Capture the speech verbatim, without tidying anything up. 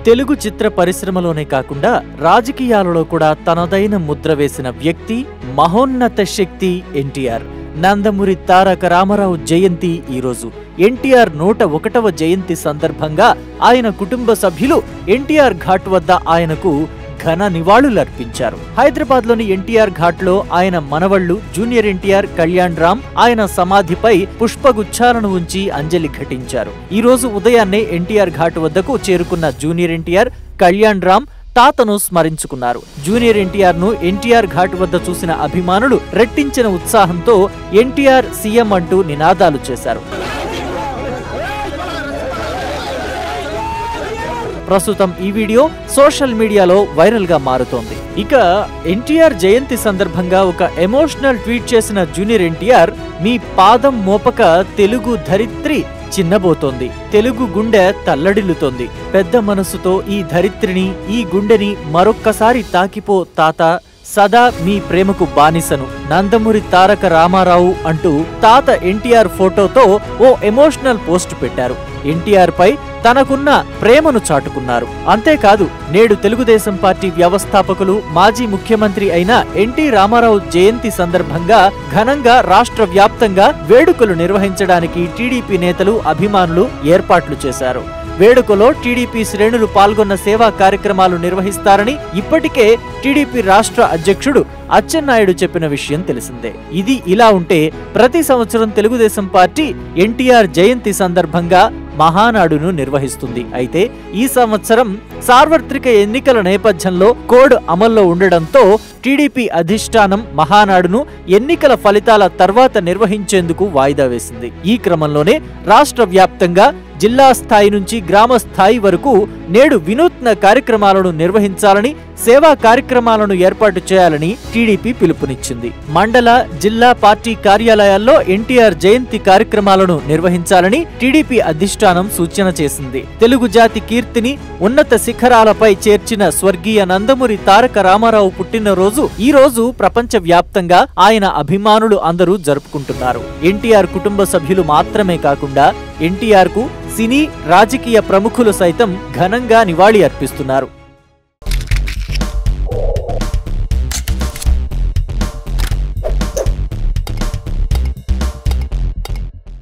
తెలుగు చిత్ర పరిశ్రమలోనే కాకుండా రాజకీయాలలో కూడా తనదైన ముద్ర వేసిన వ్యక్తి, మహోన్నత శక్తి ఎన్టీఆర్. నందమూరి తారక రామారావు జయంతి ఈరోజు. ఎన్టీఆర్ నూట ఒకటవ జయంతి సందర్భంగా ఆయన కుటుంబ సభ్యులు ఎన్టీఆర్ ఘాట్ వద్ద ఆయనకు ఘన నివాళులర్పించారు. హైదరాబాద్ లోని ఎన్టీఆర్ ఘాట్ లో ఆయన మనవళ్లు జూనియర్ ఎన్టీఆర్, కళ్యాణ్ రామ్ ఆయన సమాధిపై పుష్పగుచ్చాలను ఉంచి అంజలి ఘటించారు. ఈ రోజు ఉదయాన్నే ఎన్టీఆర్ ఘాట్ వద్దకు చేరుకున్న జూనియర్ ఎన్టీఆర్, కళ్యాణ్ రామ్ తాతను స్మరించుకున్నారు. జూనియర్ ఎన్టీఆర్ ను ఎన్టీఆర్ ఘాట్ వద్ద చూసిన అభిమానులు రెట్టించిన ఉత్సాహంతో ఎన్టీఆర్ సీఎం అంటూ నినాదాలు చేశారు. ప్రస్తుతం ఈ వీడియో సోషల్ మీడియాలో వైరల్ గా మారుతోంది. ఇక ఎన్టీఆర్ జయంతి సందర్భంగా ఒక ఎమోషనల్ ట్వీట్ చేసిన జూనియర్ ఎన్టీఆర్, మీ పాదం మోపక తెలుగు ధరిత్రి చిన్నబోతోంది, తెలుగు గుండె తల్లడిల్లుతోంది. పెద్ద మనసుతో ఈ ధరిత్రిని, ఈ గుండెని మరొక్కసారి తాకిపో తాత, సదా మీ ప్రేమకు బానిసను, నందమూరి తారక రామారావు అంటూ తాత ఎన్టీఆర్ ఫోటోతో ఓ ఎమోషనల్ పోస్ట్ పెట్టారు. ఎన్టీఆర్ పై తనకున్న ప్రేమను చాటుకున్నారు. అంతేకాదు, నేడు తెలుగుదేశం పార్టీ వ్యవస్థాపకులు, మాజీ ముఖ్యమంత్రి అయిన ఎన్టీ రామారావు జయంతి సందర్భంగా ఘనంగా రాష్ట్ర వ్యాప్తంగా వేడుకలు నిర్వహించడానికి టీడీపీ నేతలు, అభిమానులు ఏర్పాట్లు చేశారు. వేడుకలో టీడీపీ శ్రేణులు పాల్గొన్న సేవా కార్యక్రమాలు నిర్వహిస్తారని ఇప్పటికే టీడీపీ రాష్ట్ర అధ్యక్షుడు అచ్చెన్నాయుడు చెప్పిన విషయం తెలిసిందే. ఇది ఇలా ఉంటే ప్రతి సంవత్సరం తెలుగుదేశం పార్టీ ఎన్టీఆర్ జయంతి సందర్భంగా మహానాడును నిర్వహిస్తుంది. అయితే ఈ సంవత్సరం సార్వత్రిక ఎన్నికల నేపథ్యంలో కోడ్ అమల్లో ఉండడంతో టీడీపీ అధిష్టానం మహానాడును ఎన్నికల ఫలితాల తర్వాత నిర్వహించేందుకు వాయిదా వేసింది. ఈ క్రమంలోనే రాష్ట్ర వ్యాప్తంగా జిల్లా స్థాయి నుంచి గ్రామ స్థాయి వరకు నేడు వినూత్న కార్యక్రమాలను నిర్వహించాలని, సేవా కార్యక్రమాలను ఏర్పాటు చేయాలని టీడీపీ పిలుపునిచ్చింది. మండల, జిల్లా పార్టీ కార్యాలయాల్లో ఎన్టీఆర్ జయంతి కార్యక్రమాలను నిర్వహించాలని టీడీపీ అధిష్టానం సూచన చేసింది. తెలుగు జాతి కీర్తిని ఉన్నత శిఖరాలపై చేర్చిన స్వర్గీయ నందమూరి తారక రామారావు పుట్టినరోజు ఈ రోజు ప్రపంచ వ్యాప్తంగా ఆయన అభిమానులు అందరూ జరుపుకుంటున్నారు. ఎన్టీఆర్ కుటుంబ సభ్యులు మాత్రమే కాకుండా ఎన్టీఆర్ కు సినీ, రాజకీయ ప్రముఖులు సైతం ఘనంగా నివాళి అర్పిస్తున్నారు.